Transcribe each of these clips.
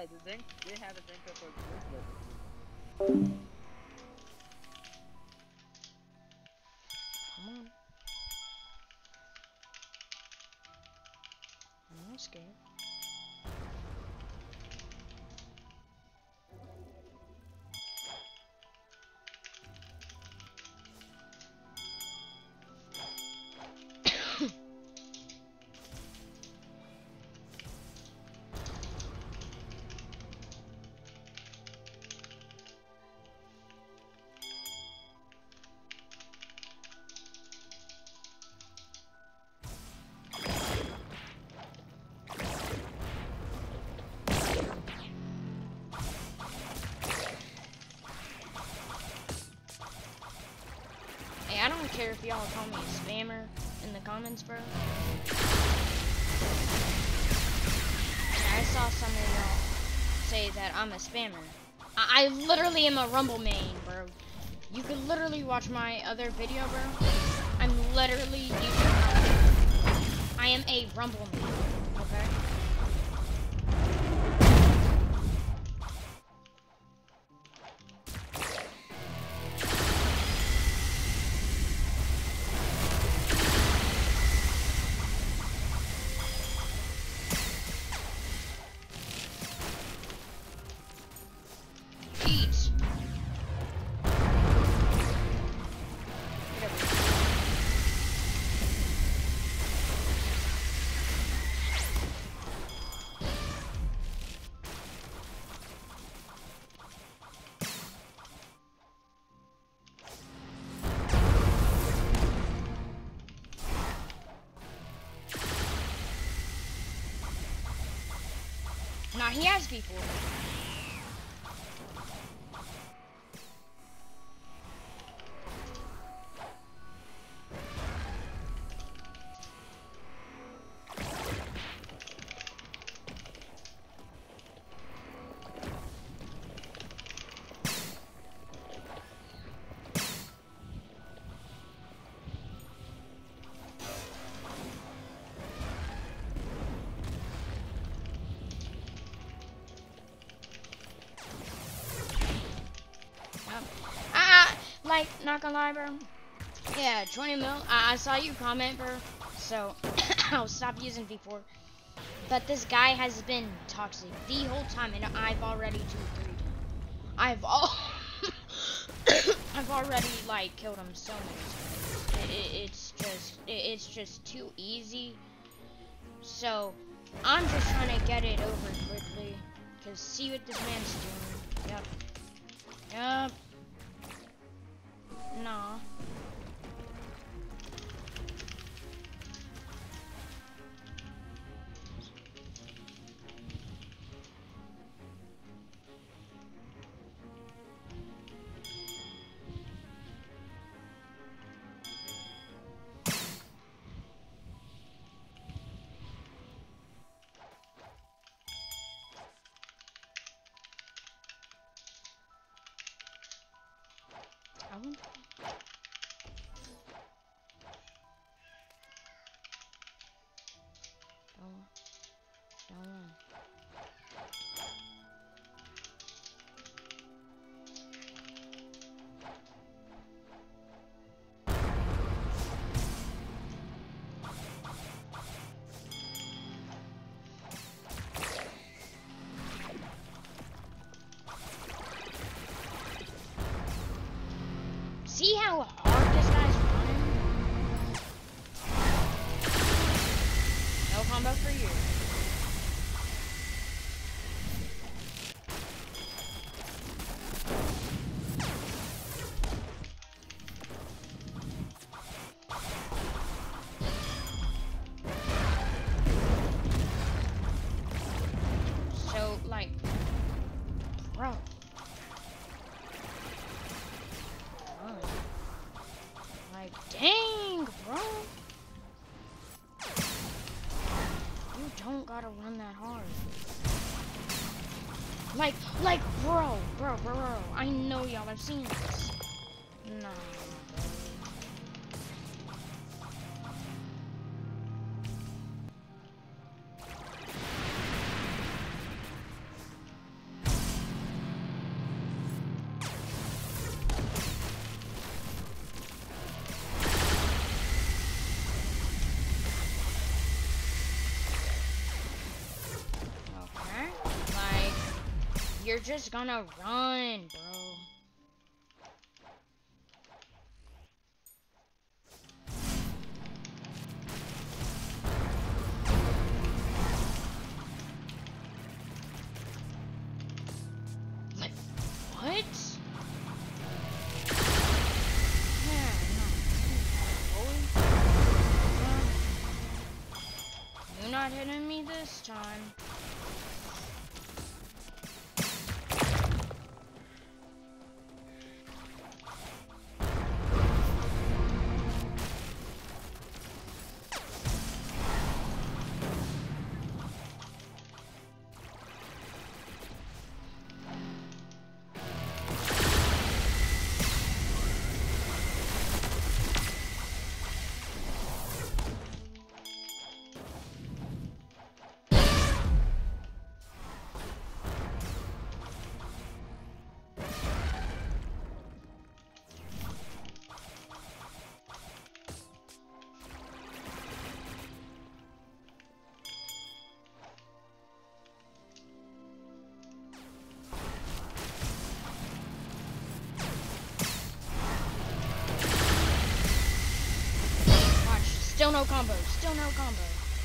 the Zen did have a Zenko for this level. Come on. I'm not scared. Hey, I don't care if y'all call me a spammer in the comments, bro. I saw some of y'all say that I'm a spammer. I literally am a Rumble main, bro. You could literally watch my other video, bro. I'm literally using I am a Rumble main, okay? Peach. Nah, he has before. Like, not gonna lie, bro. Yeah, 20 mil. I saw you comment, bro. So, I'll stop using V4. But this guy has been toxic the whole time, and I've already 2-3'd him. I've already, like, killed him so many times. It's just too easy. So, I'm just trying to get it over quickly. Because see what this man's doing. Yep. Yep. Nah. I wonder. Don't. See how hard this guy's running? No combo for you. So, like, bro. Like, dang, bro. You don't gotta run that hard. Like, bro. I know y'all have seen this. Nah. You're just gonna run, bro. Like, what? Yeah, no. You're not hitting me this time. Still no combo. Still no combo.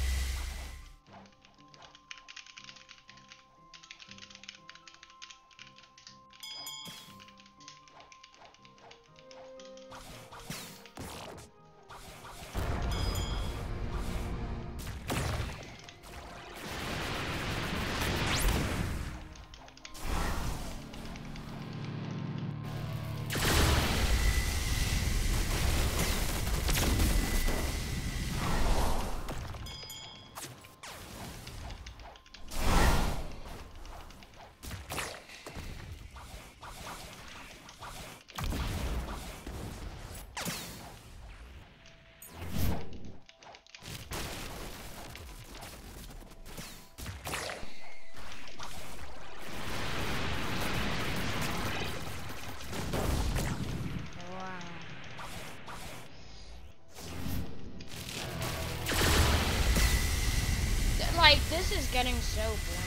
Like, this is getting so boring.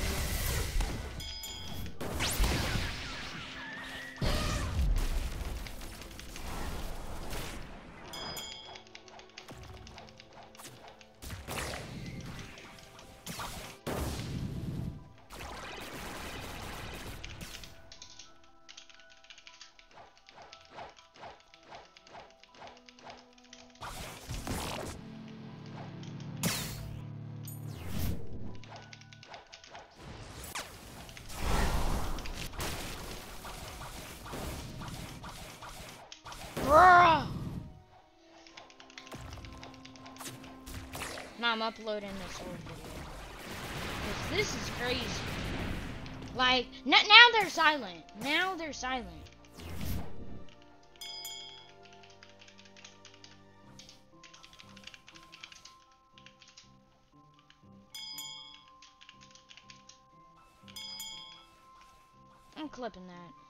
Bruh! Now I'm uploading this whole video. 'Cause this is crazy. Like, now they're silent. Now they're silent. I'm clipping that.